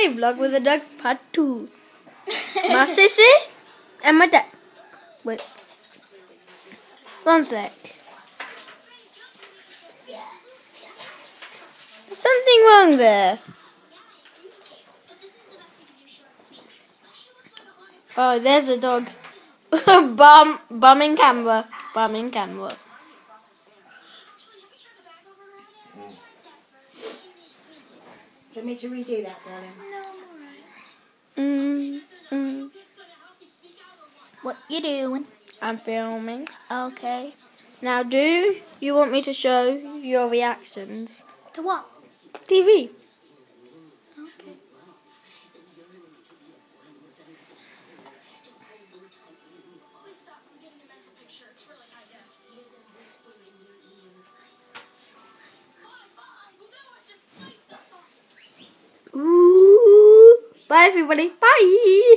day vlog with a dog part 2. My sissy and my dad. Wait. One sec. Something wrong there. Oh, there's a dog. Bumming camera. Bumming camera. Do you want me to redo that, darling? No, I'm alright. What you doing? I'm filming. Okay. Now, do you want me to show your reactions? To what? TV. Okay. Ooh. Bye, everybody. Bye.